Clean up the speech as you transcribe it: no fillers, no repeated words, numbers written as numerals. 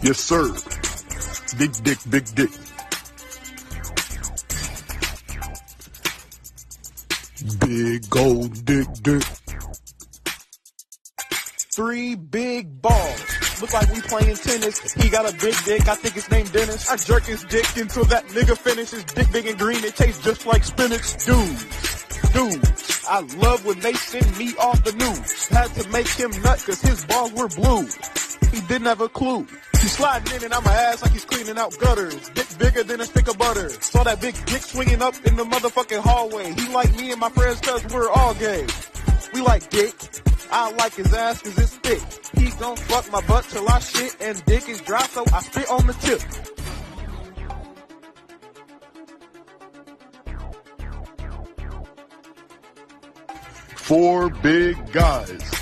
Yes, sir. Big dick, big dick. Big old dick, dick. 3 big balls. Look like we playing tennis. He got a big dick, I think his name Dennis. I jerk his dick until that nigga finishes. Dick big and green, it tastes just like spinach. Dudes, I love when they send me off the news. Had to make him nut cause his balls were blue. He didn't have a clue. He's sliding in and out my ass like he's cleaning out gutters. Dick bigger than a stick of butter. Saw that big dick swinging up in the motherfucking hallway. He like me and my friends cause we're all gay. We like dick. I like his ass cause it's thick. He gon' fuck my butt till I shit and dick is dry so I spit on the tip. Four big guys.